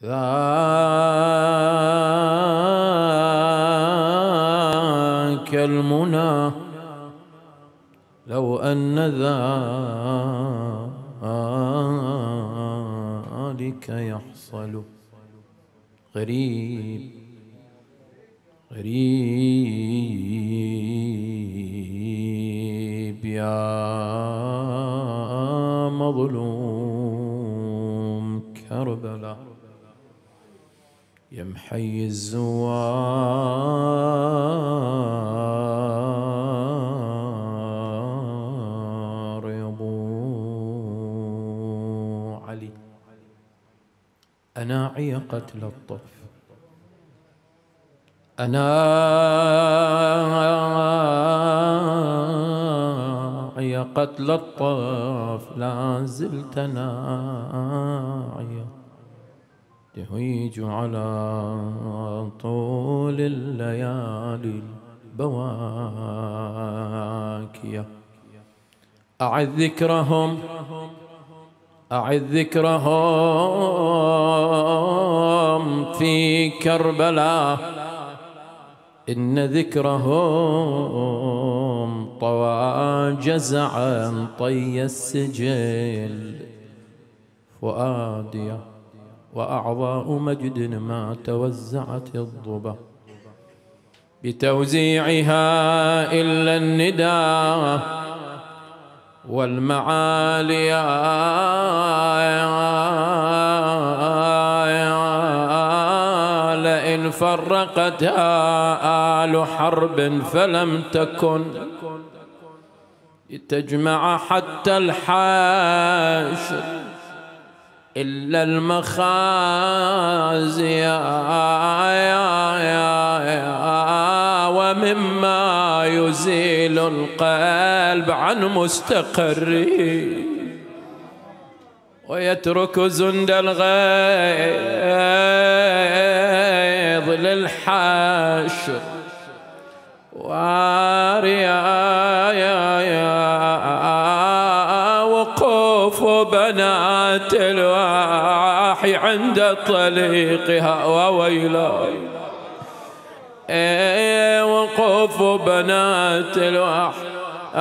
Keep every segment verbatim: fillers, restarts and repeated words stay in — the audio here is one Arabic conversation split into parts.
ذاك المنى لو أن ذلك يحصل. غريب غريب يا مظلوم كربلاء، يا محيي الزوار يا ابو علي. أناعي قتل الطف، أناعي قتل الطف، لا زلت ناعيا تهيج على طول الليالي البواكية. أعد ذكرهم أعد ذكرهم في كربلاء، إن ذكرهم طوى جزعا طي السجل فؤادي، وأعضاء مجد ما توزعت الضبا بتوزيعها إلا الندى والمعالي. لئن فرقتها آل حرب فلم تكن لتجمع حتى الحاشر إلا المخازي. ومما يزيل القلب عن مستقره ويترك زند الغيظ للحاشر واريا وقوف بنات الواحي عند طليقها وويلا. وقوف بنات الواحي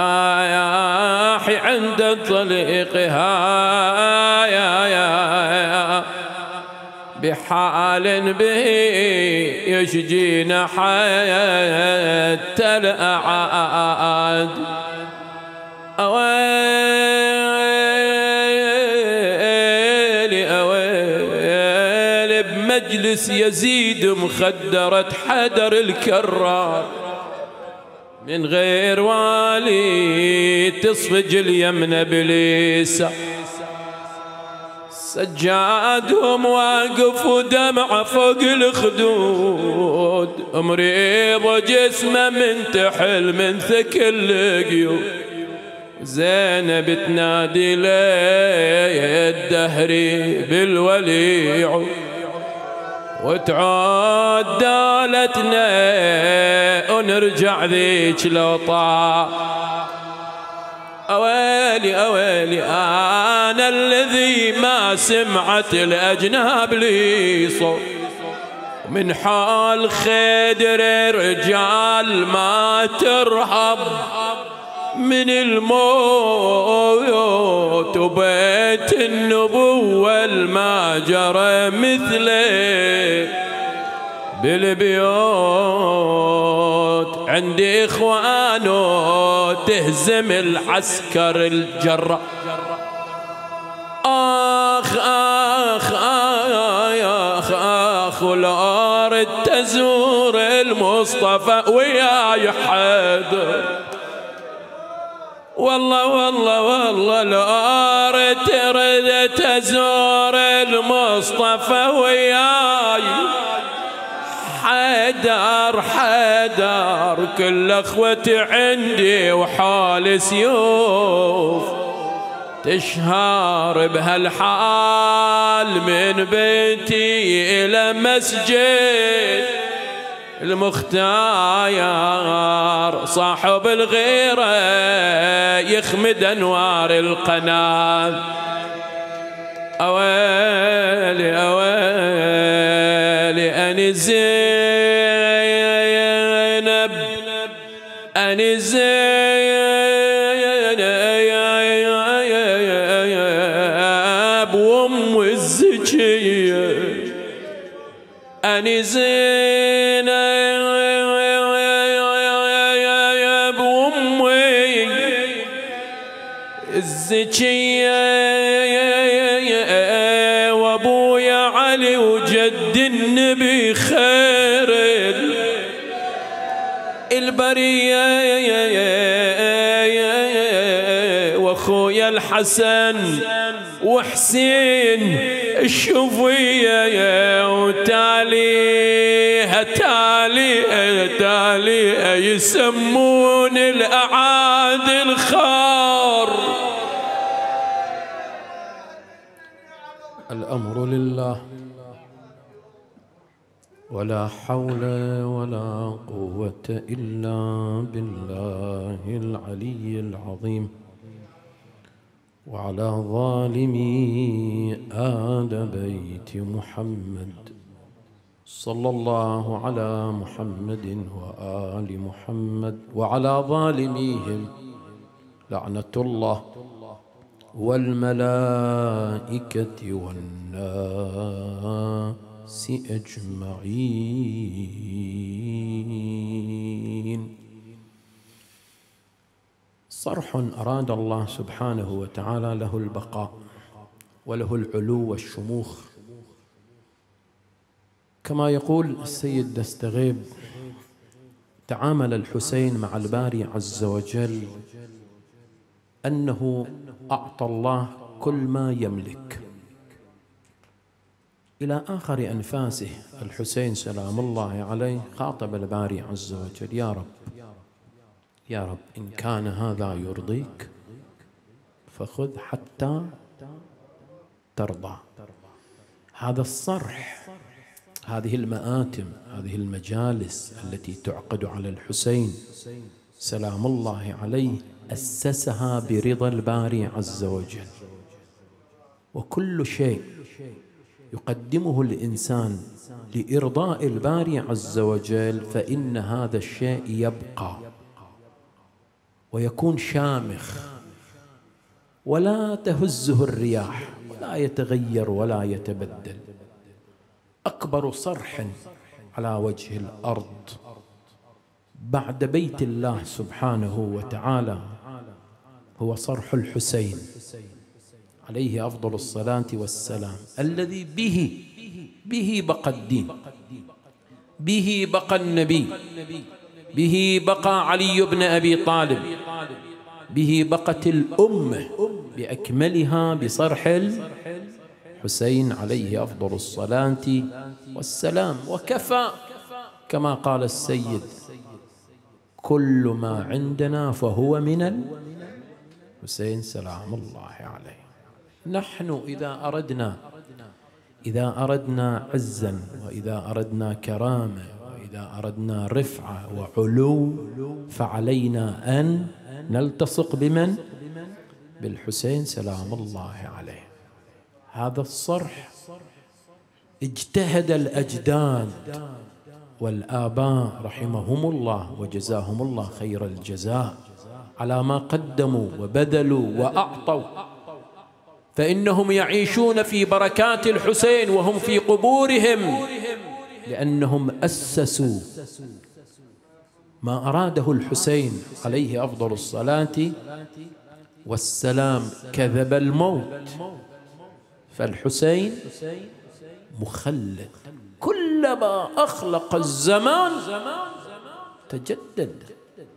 عند طليقها بحال به يشجين حتى الأعاد. أويلي أويلي بمجلس يزيد مخدرة حدر الكرار من غير والي تصفج اليمن بليسة. سجادهم واقف ودمع فوق الخدود، مريض جسمه من تحل من ثكل القيود. زينب تنادي لي الدهري بالوليع وتعود دالتنا ونرجع ذيك لطا. أويلي أويلي أنا الذي ما سمعت الأجناب لي صوت، من حال خدر رجال ما ترهب من الموت، وبيت النبوة ما جرى مثله بالبيوت. عندي إخوانه تهزم العسكر الجرة. آخ آخ آخ آخ ولا أرد تزور المصطفى وياي حيدر، والله والله والله لا أرد ترد تزور المصطفى وياي حيدر حيدر. كل اخوتي عندي وحال سيوف تشهر بهالحال من بيتي إلى مسجد المختار. صاحب الغيرة يخمد أنوار القناة. أويلي أويلي أني زينب أني زينب وأم الزكية أني زينب وأمي الزكية وأبويا علي وجد النبي خير البرية وأخويا الحسن وحسين الشوفية وتاليها تاليها تاليها يسمون الأعادي الخار. الأمر لله ولا حول ولا قوة إلا بالله العلي العظيم. وعلى ظالمي آل بيت محمد صلى الله على محمد وآل محمد وعلى ظالميهم لعنة الله والملائكة والناس أجمعين. صرح أراد الله سبحانه وتعالى له البقاء وله العلو والشموخ، كما يقول السيد دستغيب: تعامل الحسين مع الباري عز وجل أنه أعطى الله كل ما يملك. إلى آخر أنفاسه الحسين سلام الله عليه خاطب الباري عز وجل: يا رب يا رب إن كان هذا يرضيك فخذ حتى ترضى. هذا الصرح، هذه المآتم، هذه المجالس التي تعقد على الحسين سلام الله عليه أسسها برضا الباري عز وجل. وكل شيء يقدمه الإنسان لإرضاء الباري عز وجل فإن هذا الشيء يبقى ويكون شامخ ولا تهزه الرياح ولا يتغير ولا يتبدل. أكبر صرح على وجه الأرض بعد بيت الله سبحانه وتعالى هو صرح الحسين عليه أفضل الصلاة والسلام، الذي به به بقى الدين، به بقى النبي، به بقى علي بن أبي طالب، به بقت الأمة بأكملها بصرح الحسين عليه أفضل الصلاة والسلام. وكفى كما قال السيد: كل ما عندنا فهو من الحسين سلام الله عليه. نحن إذا أردنا إذا أردنا عزا وإذا أردنا كرامة وإذا أردنا رفعة وعلو فعلينا أن نلتصق بمن؟ بالحسين سلام الله عليه. هذا الصرح اجتهد الأجداد والآباء رحمهم الله وجزاهم الله خير الجزاء على ما قدموا وبذلوا وأعطوا، فإنهم يعيشون في بركات الحسين وهم في قبورهم، لأنهم أسسوا ما أراده الحسين عليه أفضل الصلاة والسلام. كذب الموت، فالحسين مخلد، كلما أخلق الزمان تجدد.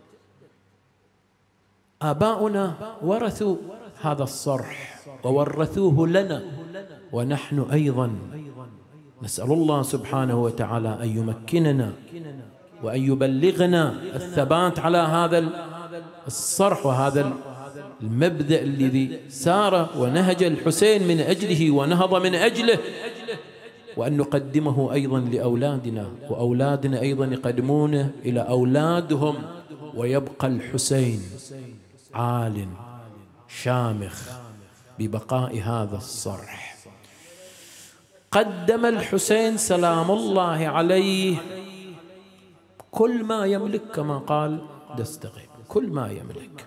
آباؤنا ورثوا هذا الصرح وورثوه لنا، ونحن أيضا نسأل الله سبحانه وتعالى أن يمكننا وأن يبلغنا الثبات على هذا الصرح وهذا المبدأ الذي سار ونهج الحسين من أجله ونهض من أجله، وأن نقدمه أيضا لأولادنا، وأولادنا أيضا يقدمونه إلى أولادهم، ويبقى الحسين عال شامخ ببقاء هذا الصرح. قدم الحسين سلام الله عليه كل ما يملك، كما قال دستغيب، كل ما يملك.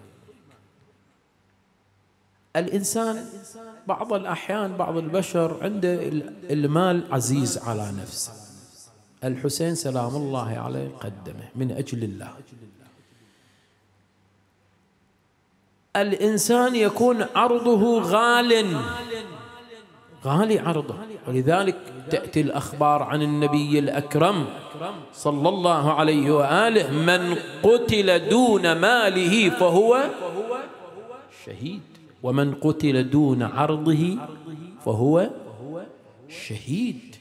الإنسان بعض الأحيان بعض البشر عنده المال عزيز على نفسه، الحسين سلام الله عليه قدمه من أجل الله. الإنسان يكون عرضه غال، غالي عرضه، ولذلك تأتي الأخبار عن النبي الأكرم صلى الله عليه وآله: من قتل دون ماله فهو شهيد، ومن قتل دون عرضه فهو شهيد.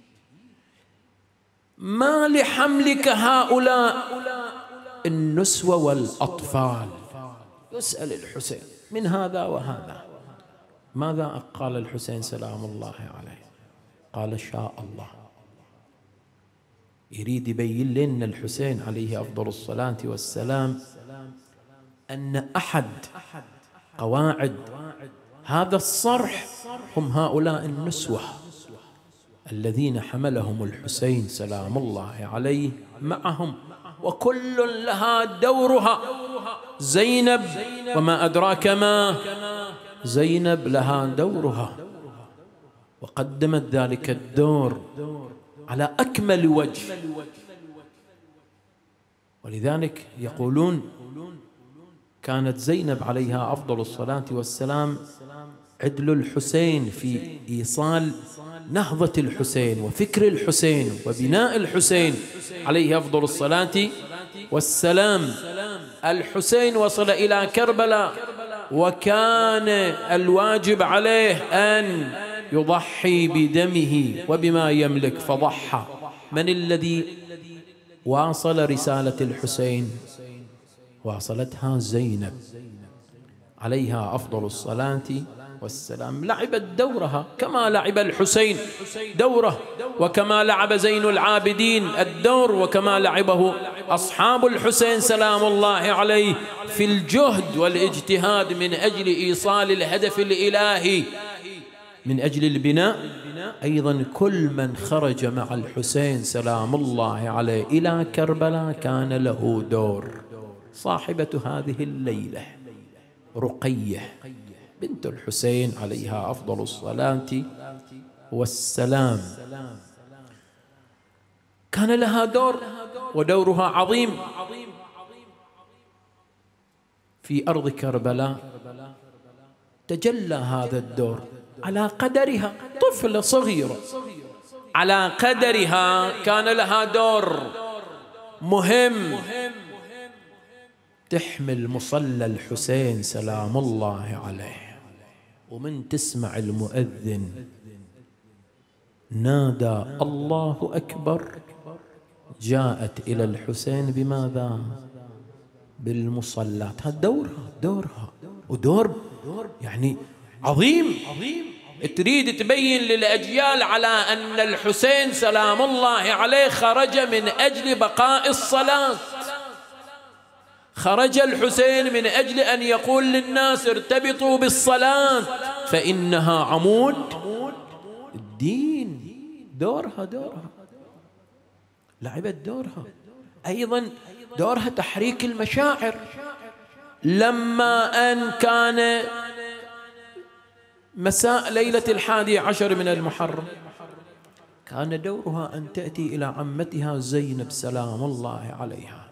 ما لحملك هؤلاء النسوة والأطفال؟ يسأل الحسين من هذا وهذا، ماذا قال الحسين سلام الله عليه؟ قال شاء الله. يريد يبين لنا الحسين عليه أفضل الصلاة والسلام أن أحد قواعد هذا الصرح هم هؤلاء النسوة الذين حملهم الحسين سلام الله عليه معهم، وكل لها دورها. زينب وما أدراك ما زينب لها دورها، وقدمت ذلك الدور على أكمل وجه. ولذلك يقولون كانت زينب عليها أفضل الصلاة والسلام عدل الحسين في إيصال نهضة الحسين وفكر الحسين وبناء الحسين عليه أفضل الصلاة والسلام. الحسين وصل إلى كربلاء وكان الواجب عليه أن يضحي بدمه وبما يملك، فضحى. من الذي واصل رسالة الحسين؟ واصلتها زينب عليها أفضل الصلاة والسلام. لعبت دورها كما لعب الحسين دوره، وكما لعب زين العابدين الدور، وكما لعبه أصحاب الحسين سلام الله عليه في الجهد والاجتهاد من أجل إيصال الهدف الإلهي، من أجل البناء. أيضا كل من خرج مع الحسين سلام الله عليه إلى كربلاء كان له دور. صاحبة هذه الليلة رقية بنت الحسين عليها أفضل الصلاة والسلام، كان لها دور ودورها عظيم في أرض كربلاء. تجلى هذا الدور على قدرها، طفلة صغيرة على قدرها كان لها دور مهم، تحمل مصلى الحسين سلام الله عليه. ومن تسمع المؤذن نادى الله أكبر جاءت إلى الحسين بماذا؟ بالمصلات. هذا دورها دورها ودور يعني عظيم. تريد تبين للأجيال على أن الحسين سلام الله عليه خرج من أجل بقاء الصلاة، خرج الحسين من أجل أن يقول للناس ارتبطوا بالصلاة فإنها عمود الدين. دورها دورها لعبت دورها. أيضا دورها تحريك المشاعر. لما أن كان مساء ليلة الحادي عشر من المحرم كان دورها أن تأتي إلى عمتها زينب سلام الله عليها،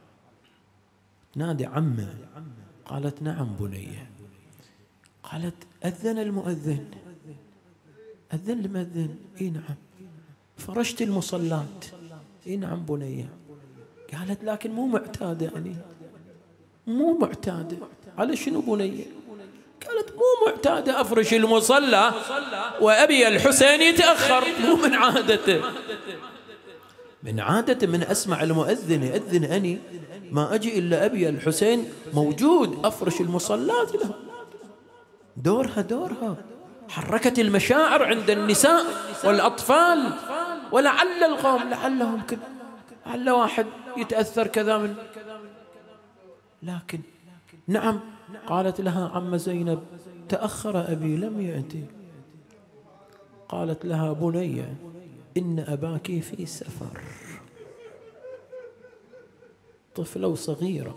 نادي عمه. قالت نعم بنية. قالت أذن المؤذن. أذن المؤذن؟ إي نعم. فرشت المصلات؟ إي نعم بنية. قالت لكن مو معتادة يعني، مو معتادة. على شنو بنية؟ قالت مو معتادة أفرش المصلى وأبي الحسين يتأخر، مو من عادته. من عادته من أسمع المؤذن يأذن أني ما أجي إلا أبي الحسين موجود أفرش المصلات له. دورها دورها حركت المشاعر عند النساء والأطفال. ولعل القوم لعلهم كذا، لعل واحد يتأثر كذا من، لكن نعم. قالت لها عم زينب تأخر أبي لم يأتي. قالت لها بني إن أباك في سفر. طفلة صغيرة،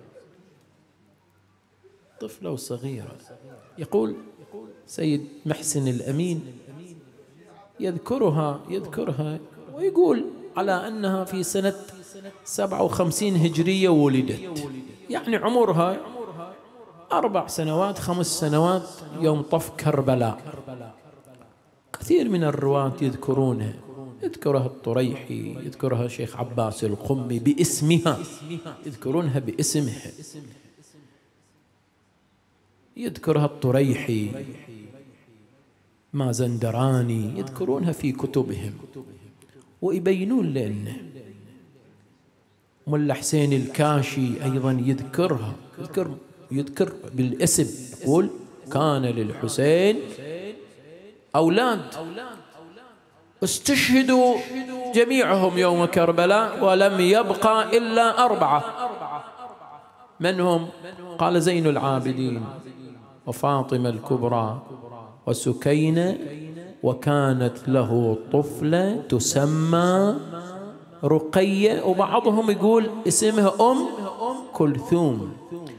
طفلة صغيرة. يقول سيد محسن الأمين يذكرها يذكرها ويقول على أنها في سنة سبعة وخمسين هجرية ولدت، يعني عمرها أربع سنوات خمس سنوات يوم طف كربلاء. كثير من الرواة يذكرونها، يذكرها الطريحي، يذكرها شيخ عباس القمي باسمها، يذكرونها باسمها، يذكرها الطريحي، مازندراني، يذكرونها في كتبهم ويبينون لنا. ملا حسين الكاشي أيضا يذكرها، يذكر يذكر بالاسم، يقول كان للحسين أولاد استشهدوا جميعهم يوم كربلاء ولم يبقى إلا أربعة. من هم؟ قال زين العابدين وفاطمة الكبرى وسكينة، وكانت له طفلة تسمى رقية، وبعضهم يقول اسمها أم كلثوم.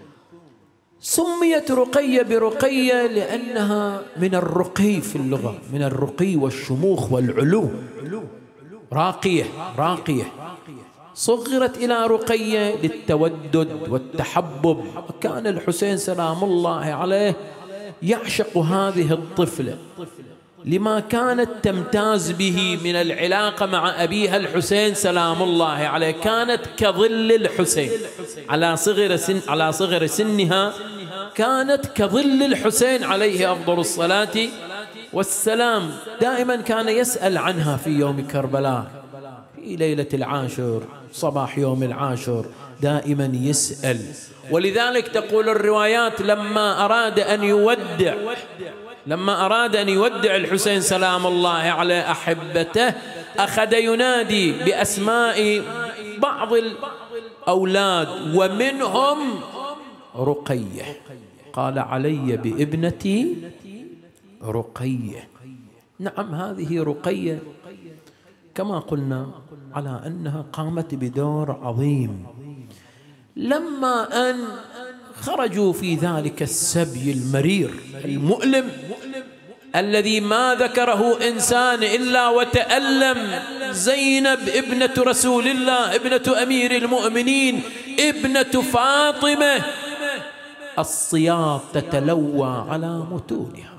سميت رقية برقية لأنها من الرقي في اللغة، من الرقي والشموخ والعلو، راقية راقية. صغرت إلى رقية للتودد والتحبب، وكان الحسين سلام الله عليه يعشق هذه الطفلة لما كانت تمتاز به من العلاقة مع أبيها الحسين سلام الله عليه. كانت كظل الحسين على صغر سن على صغر سنها، كانت كظل الحسين عليه أفضل الصلاة والسلام. دائما كان يسأل عنها في يوم كربلاء، في ليلة العاشر، صباح يوم العاشر، دائما يسأل. ولذلك تقول الروايات لما أراد أن يودع لما أراد أن يودع الحسين سلام الله عليه أحبته، أخذ ينادي بأسماء بعض الأولاد ومنهم رقية. قال علي بابنتي رقية. نعم، هذه رقية كما قلنا على أنها قامت بدور عظيم. لما أن خرجوا في ذلك السبي المرير المؤلم الذي ما ذكره إنسان إلا وتألم، زينب ابنة رسول الله، ابنة أمير المؤمنين، ابنة فاطمة، الصياط تتلوى على متونها.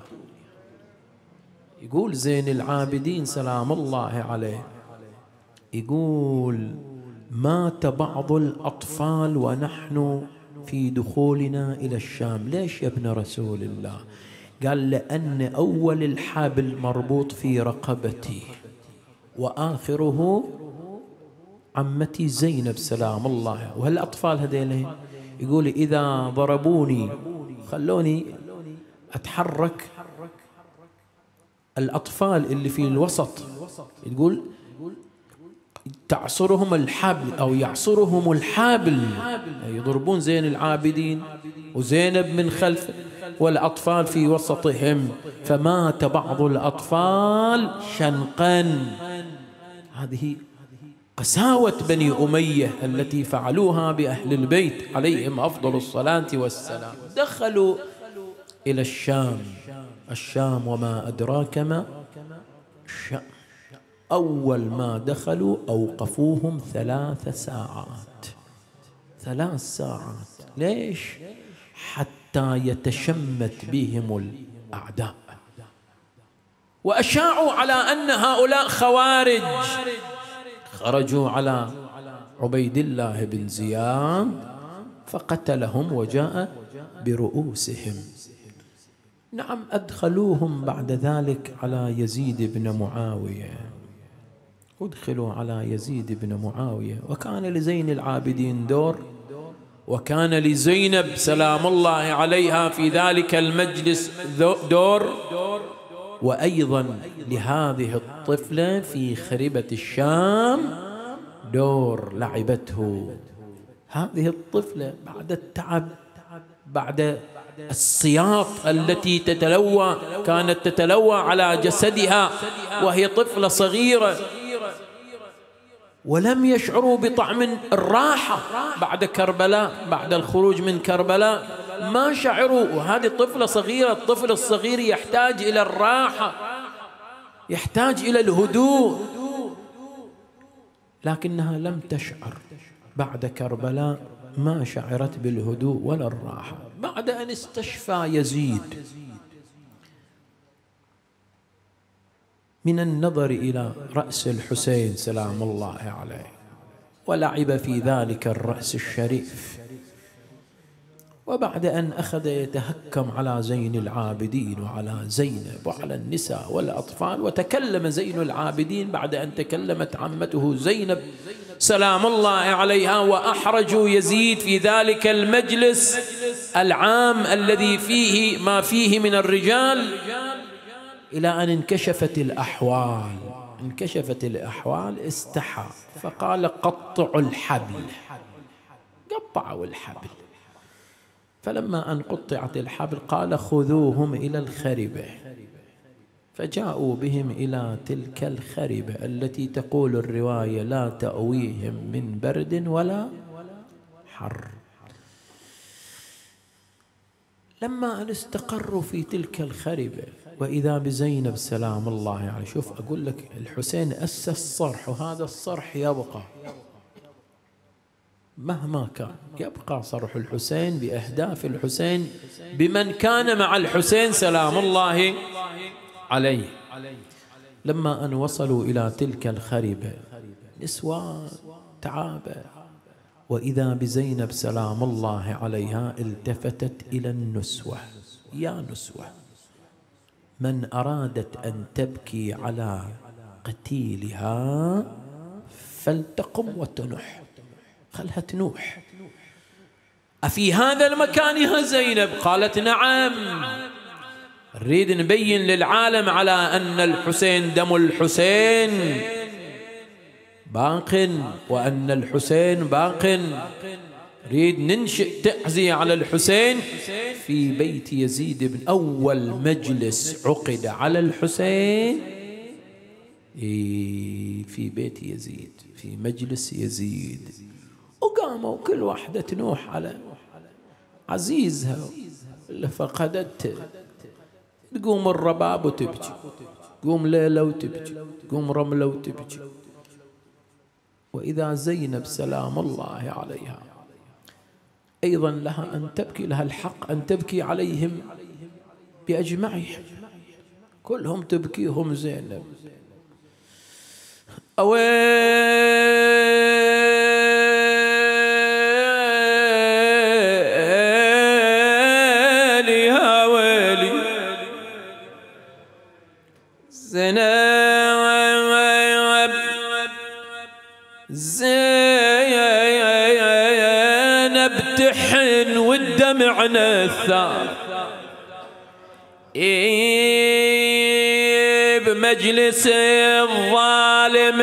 يقول زين العابدين سلام الله عليه، يقول مات بعض الأطفال ونحن في دخولنا إلى الشام. ليش يا ابن رسول الله؟ قال لأن أول الحبل مربوط في رقبتي وآخره عمتي زينب سلام الله. وهالأطفال هذيلين يقول إذا ضربوني خلوني أتحرك، الأطفال اللي في الوسط يقول تعصرهم الحبل أو يعصرهم الحبل، يضربون زين العابدين وزينب من خلف والأطفال في وسطهم، فمات بعض الأطفال شنقا. هذه قساوة بني أمية التي فعلوها بأهل البيت عليهم أفضل الصلاة والسلام. دخلوا إلى الشام. الشام وما أدراك ما الشام. أول ما دخلوا أوقفوهم ثلاث ساعات ثلاث ساعات ليش؟ حتى يتشمت بهم الأعداء، وأشاعوا على أن هؤلاء خوارج. خرجوا على عبيد الله بن زياد فقتلهم وجاء برؤوسهم. نعم، أدخلوهم بعد ذلك على يزيد بن معاوية، أدخلوا على يزيد بن معاوية. وكان لزين العابدين دور، وكان لزينب سلام الله عليها في ذلك المجلس دور، وأيضا لهذه الطفلة في خربة الشام دور لعبته. هذه الطفلة بعد التعب، بعد السياط التي تتلوى كانت تتلوى على جسدها وهي طفلة صغيرة، ولم يشعروا بطعم الراحة بعد كربلاء، بعد الخروج من كربلاء ما شعروا. وهذه طفلة صغيرة، الطفل الصغير يحتاج إلى الراحة، يحتاج إلى الهدوء، لكنها لم تشعر بعد كربلاء، ما شعرت بالهدوء ولا الراحة. بعد أن استشفى يزيد من النظر إلى رأس الحسين سلام الله عليه، ولعب في ذلك الرأس الشريف، وبعد أن أخذ يتهكم على زين العابدين وعلى زينب وعلى النساء والأطفال، وتكلم زين العابدين بعد أن تكلمت عمته زينب سلام الله عليها، وأحرجوا يزيد في ذلك المجلس العام الذي فيه ما فيه من الرجال، إلى أن انكشفت الأحوال. انكشفت الأحوال استحى فقال قطعوا الحبل، قطعوا الحبل. فلما أن قطعت الحبل قال خذوهم إلى الخربة، فجاءوا بهم إلى تلك الخربة التي تقول الرواية لا تأويهم من برد ولا حر. لما أن استقروا في تلك الخربة وإذا بزينب سلام الله يعني، شوف أقول لك الحسين أسس صرح، وهذا الصرح يبقى مهما كان، يبقى صرح الحسين بأهداف الحسين بمن كان مع الحسين سلام الله عليه. لما أن وصلوا إلى تلك الخربة نسوان تعابة، وإذا بزينب سلام الله عليها التفتت إلى النسوة، يا نسوة من أرادت أن تبكي على قتيلها فلتقم وتنح، خلها تنوح. أفي هذا المكان يا زينب؟ قالت نعم، نريد نبين للعالم على أن الحسين دم الحسين باق، وأن الحسين باق. نريد ننشئ تعزية على الحسين في بيت يزيد بن أول مجلس عقد على الحسين في بيت يزيد، في مجلس يزيد. وقاموا كل واحدة تنوح على عزيزها اللي فقدته. تقوم الرباب وتبكي، تقوم ليلى وتبكي، تقوم رملة وتبكي. وإذا زينب سلام الله عليها أيضا لها أن تبكي، لها الحق أن تبكي عليهم بأجمعهم، كلهم تبكيهم زينب. أويلي يا ويلي زينب، زينب تحن والدمع نثار بمجلس الظالم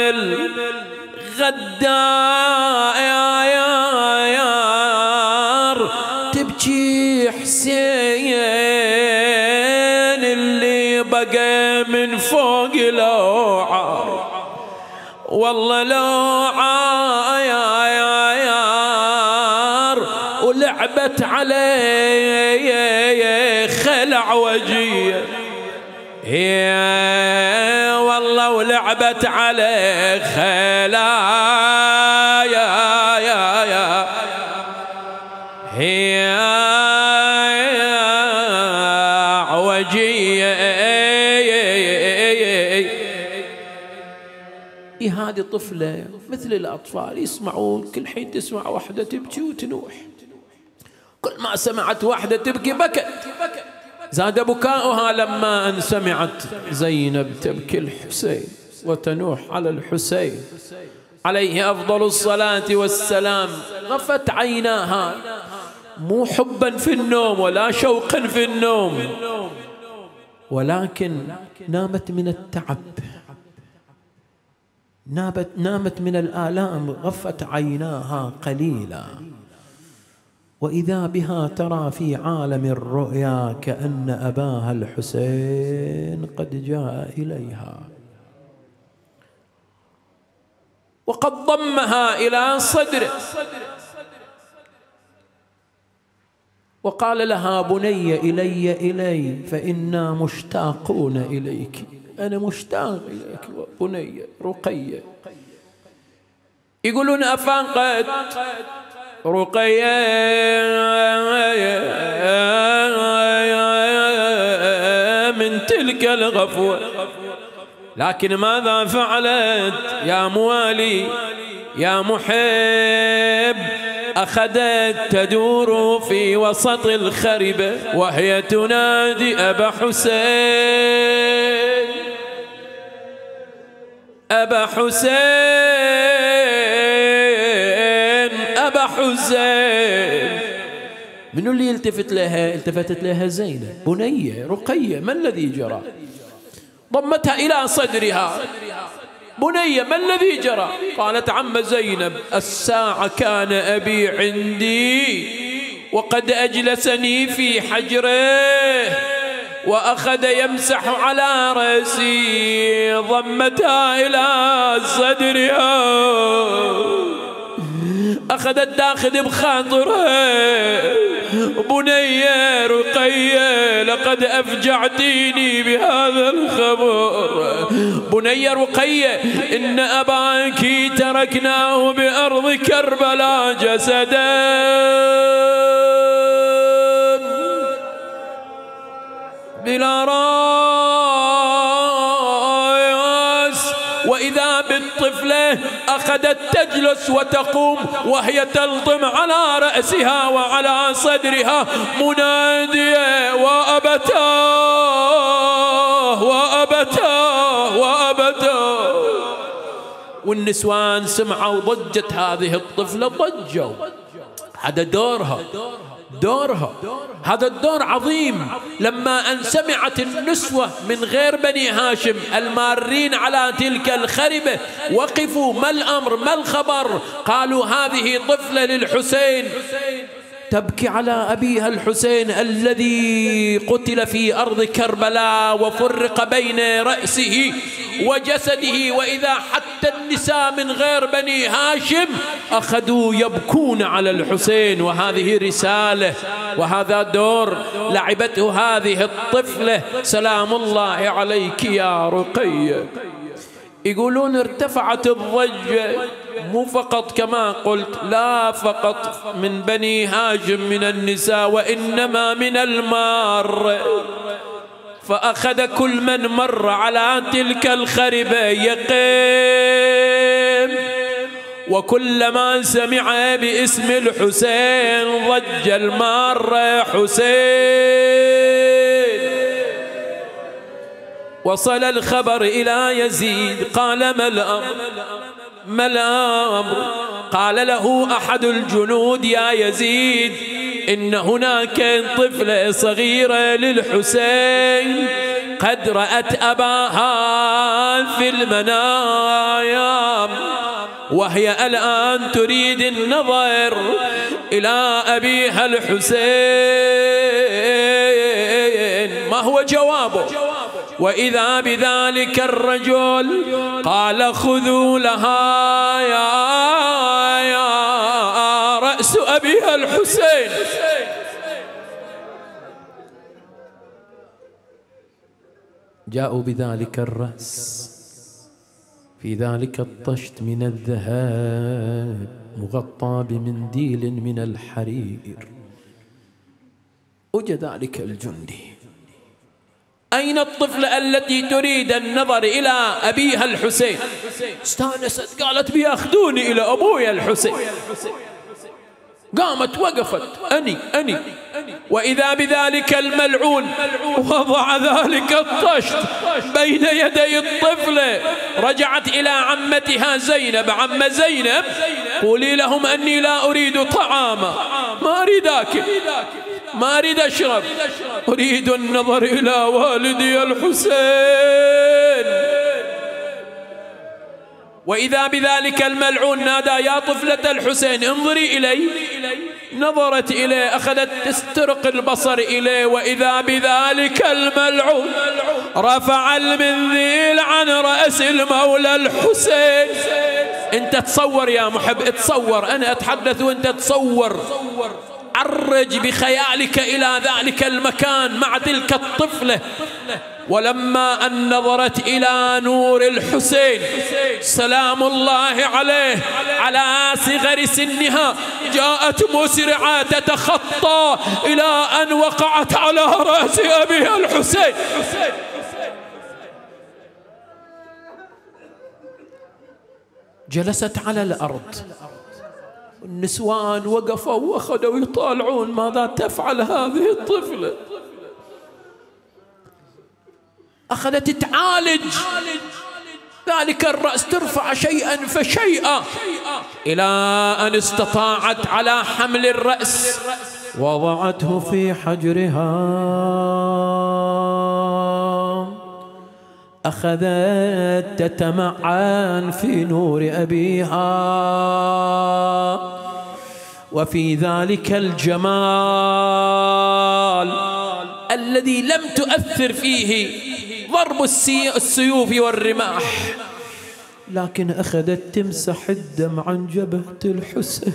الغدار، تبكي حسين اللي بقى من فوق لوعة، والله لوعار، ولعبت عليه خلع وجيه، يا والله ولعبت عليه خلا يا يا يا يا عوجية. هذه طفلة مثل الأطفال يسمعون، كل حين تسمع واحدة تبكي وتنوح، كل ما سمعت واحدة تبكي بكت، زاد بكاؤها لما أن سمعت زينب تبكي الحسين وتنوح على الحسين عليه أفضل الصلاة والسلام. غفت عيناها، مو حبا في النوم ولا شوقا في النوم، ولكن نامت من التعب، نامت نامت من الآلام. غفت عيناها قليلا وإذا بها ترى في عالم الرؤيا كأن أباها الحسين قد جاء إليها وقد ضمها إلى صدره وقال لها بني إلي إلي فإنا مشتاقون إليك. أنا مشتاق إليك بني رقية. يقولون أفاقت رقية من تلك الغفوة، لكن ماذا فعلت يا موالي يا محب؟ أخذت تدور في وسط الخربة وهي تنادي أبا حسين أبا حسين أبا حسين. منو اللي يلتفت لها؟ التفتت لها زينب بنية رقية. ما الذي جرى؟ ضمتها إلى صدرها. بنية ما الذي جرى؟ قالت عم زينب الساعة كان أبي عندي وقد أجلسني في حجره وأخذ يمسح على رأسي. ضمتها إلى صدرها، أخذت تاخذ بخاطرها بنية رقية لقد أفجعتيني بهذا الخبر. بنية رقية إن أباك تركناه بأرض كربلاء جسدا بلا راس، وإذا بالطفلة أخذت تجلس وتقوم وهي تلطم على رأسها وعلى صدرها منادية وأبتاه وأبتاه وأبتاه. والنسوان سمعوا ضجت هذه الطفلة ضجوا. هذا دورها دورها هذا الدور عظيم. لما أن سمعت النسوة من غير بني هاشم المارين على تلك الخربة وقفوا ما الأمر ما الخبر؟ قالوا هذه طفلة للحسين تبكي على أبيها الحسين الذي قتل في أرض كربلاء وفرق بين رأسه وجسده. وإذا حتى النساء من غير بني هاشم أخذوا يبكون على الحسين. وهذه رسالة وهذا دور لعبته هذه الطفلة سلام الله عليك يا رقية. يقولون ارتفعت الضجة مو فقط كما قلت لا فقط من بني هاشم من النساء وإنما من المار. فأخذ كل من مر على تلك الخربة يقيم، وكلما سمع باسم الحسين ضج المار حسين. وصل الخبر إلى يزيد قال ما الأمر ما الأمر؟ قال له أحد الجنود يا يزيد إن هناك طفلة صغيرة للحسين قد رأت أباها في المنام وهي الآن تريد النظر إلى أبيها الحسين. ما هو جوابه؟ وإذا بذلك الرجل قال خذوا لها يا, يا رأس أبيها الحسين. جاءوا بذلك الرأس في ذلك الطشت من الذهب مغطى بمنديل من الحرير. وجد ذلك الجندي. أين الطفلة التي تريد النظر إلى أبيها الحسين؟ استانست قالت بياخذوني إلى أبويا الحسين. قامت وقفت أني أني وإذا بذلك الملعون وضع ذلك الطشت بين يدي الطفلة. رجعت إلى عمتها زينب عم زينب قولي لهم أني لا أريد طعاما ما أريد أكل ما أريد أشرب أريد النظر إلى والدي الحسين. وإذا بذلك الملعون نادى يا طفلة الحسين انظري إلي. نظرت إليه، أخذت تسترق البصر إليه، وإذا بذلك الملعون رفع المنذيل عن رأس المولى الحسين. أنت تصور يا محب، تصور، أنا أتحدث وأنت تصور. عرج بخيالك إلى ذلك المكان مع تلك الطفلة. ولما أن نظرت إلى نور الحسين سلام الله عليه على صغر سنها، جاءت مسرعة تتخطى إلى أن وقعت على رأس أبيها الحسين. جلست على الأرض، النسوان وقفوا وأخذوا يطالعون ماذا تفعل هذه الطفلة. أخذت تعالج ذلك الرأس، ترفع شيئا فشيئا إلى أن استطاعت على حمل الرأس، وضعته في حجرها. أخذت تتمعن في نور أبيها، وفي ذلك الجمال الذي لم تؤثر فيه ضرب السيوف والرماح، لكن أخذت تمسح الدم عن جبهة الحسين،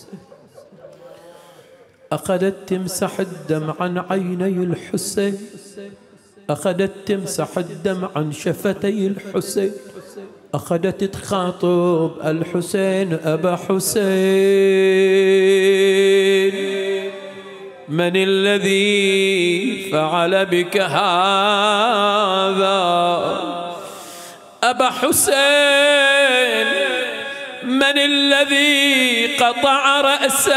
أخذت تمسح الدم عن عيني الحسين، أخذت تمسح الدم عن شفتي الحسين، أخذت تخاطب الحسين أبا حسين من الذي فعل بك هذا؟ أبا حسين من الذي قطع رأسك؟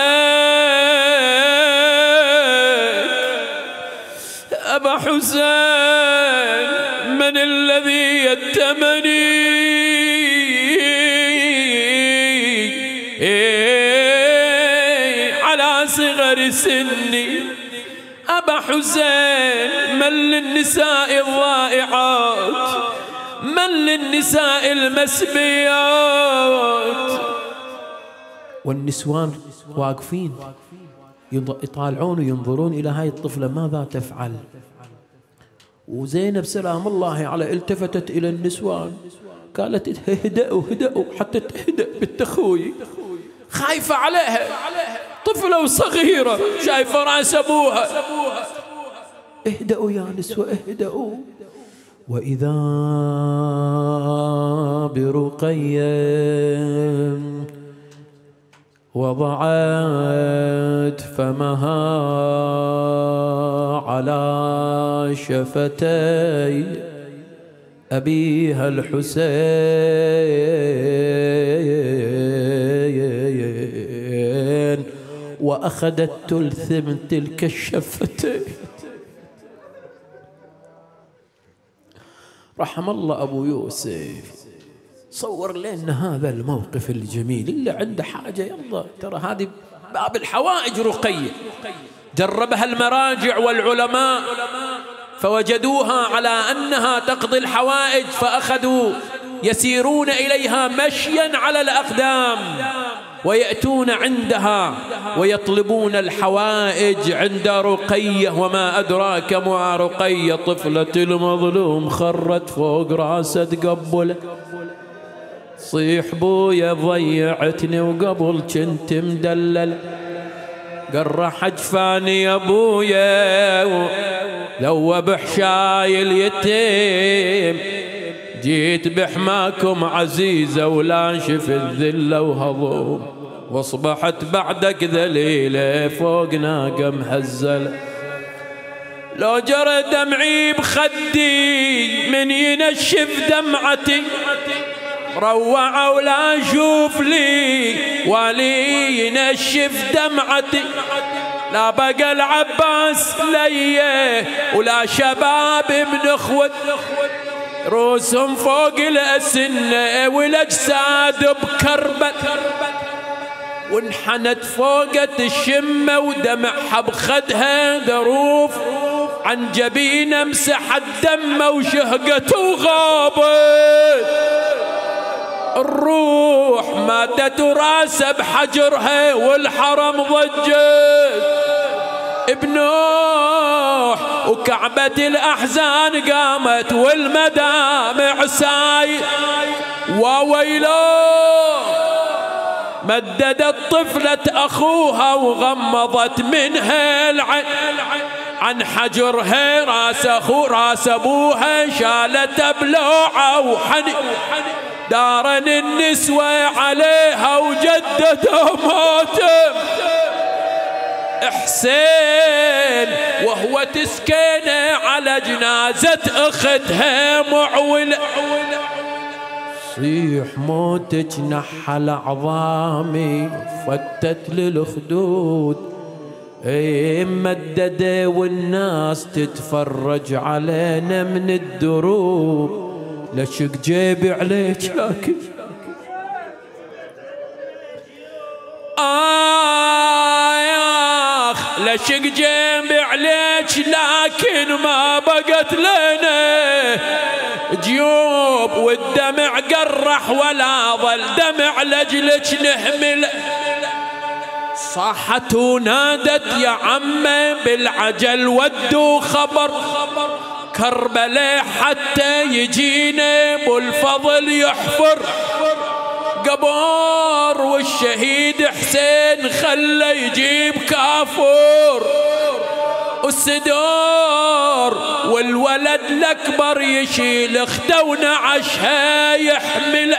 أبا حسين من الذي يتمني على صغر سني؟ أبا حسين من للنساء الضائعات؟ من للنساء المسبيات؟ والنسوان واقفين يطالعون وينظرون إلى هاي الطفلة ماذا تفعل. وزينب سلام الله عليه التفتت إلى النسوان قالت اهدأوا اهدأوا حتى تهدأ بالتخوي، خايفة عليها طفلة وصغيرة شايفة رأس أبوها. اهدأوا يا نسوة اهدأوا. وإذا برقية وضعت فمها على شفتي أبيها الحسين، وأخذت تلثم تلك الشفتين. رحم الله أبو يوسف، صور لنا هذا الموقف الجميل. اللي عنده حاجة يلا، ترى هذه باب الحوائج رقية، جربها المراجع والعلماء فوجدوها على أنها تقضي الحوائج، فأخذوا يسيرون إليها مشيا على الأقدام ويأتون عندها ويطلبون الحوائج عند رقية. وما أدراك ما رقية، طفلة المظلوم خرت فوق راسه تقبله، صيح بويا ضيعتني وقبل كنت مدلل، قرح جفاني يا بويا ذوب حشاي اليتيم، جيت بحماكم عزيزة ولا شفت ذلة وهضوم، واصبحت بعدك ذليلة فوق ناقة مهزلة. لو جرى دمعي بخدي من ينشف دمعتي، روع ولا اشوف لي ولي ينشف دمعتي، لا بقى العباس ليه ولا شباب من اخوت، روسهم فوق الأسنة والاجساد بكربة، وانحنت فوقت الشمة ودمعها بخدها ذروف، عن جبينه مسحت دمه وشهقت وغابت. الروح مادة راسه بحجرها والحرم ضجت بنوح، وكعبة الأحزان قامت والمدامع سايل. وويلو مددت طفلة أخوها وغمضت منها العين عن حجرها، راس أخو راس أبوها شالت بلوعة وحني دارن النسوة عليها وجدته ماتم حسين، وهو تسكينه على جنازة أختها معولة. صيح موتك نحل عظامي فتت للخدود، اي مدده والناس تتفرج علينا من الدروب. لشق جيبي عليك لكن آخ لشق جيبي عليك لكن ما بقت لنا جيوب، والدمع قرح ولا ظل دمع لجلك نحمل. صاحت ونادت يا عمي بالعجل ودوا خبر كربلاء حتى يجينا بالفضل يحفر قبر، والشهيد حسين خلى يجيب كافور والسدور، والولد الأكبر يشيل اخته ونعشها يحمل.